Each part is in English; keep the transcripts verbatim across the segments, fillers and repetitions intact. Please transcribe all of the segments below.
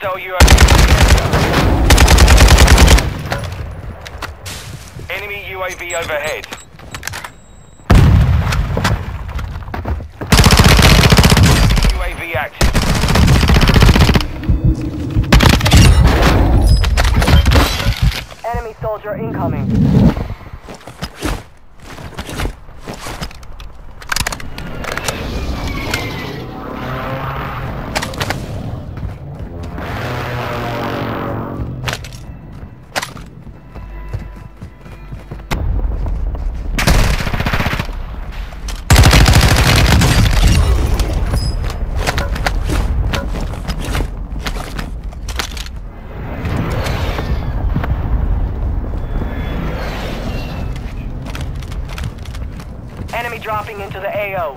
Hostile U A V. Enemy U A V overhead. U A V active. Enemy soldier incoming. Enemy dropping into the A O.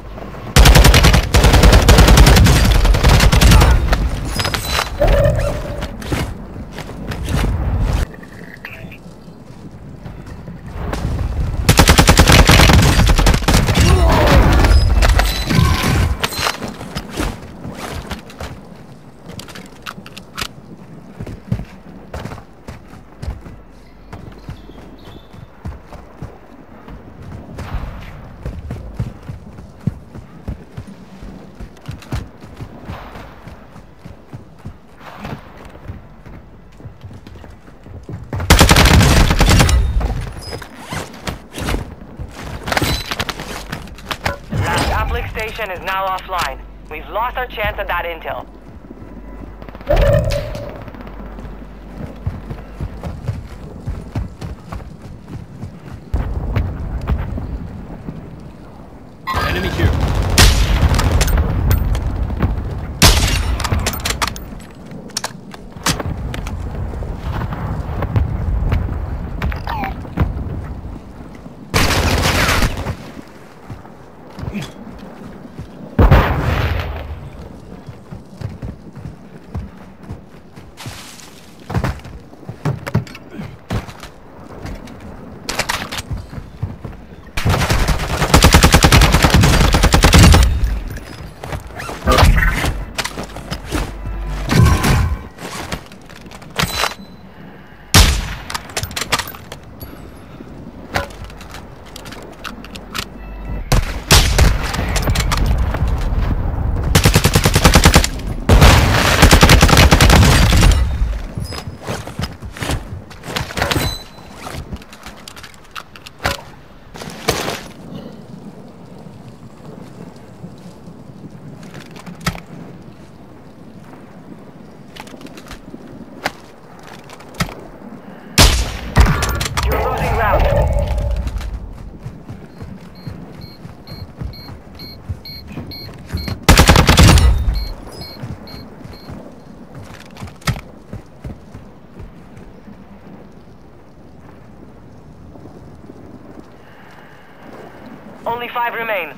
Uplink station is now offline. We've lost our chance at that intel. Enemy here. Only five remain.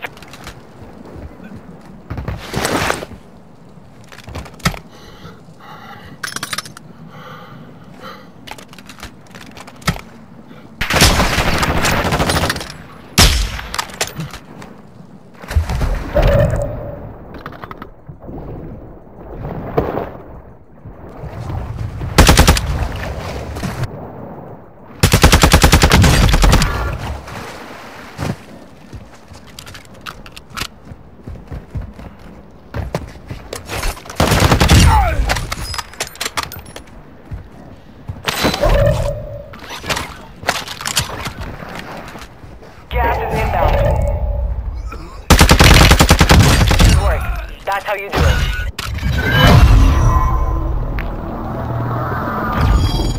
Gas is inbound. Good work. That's how you do it.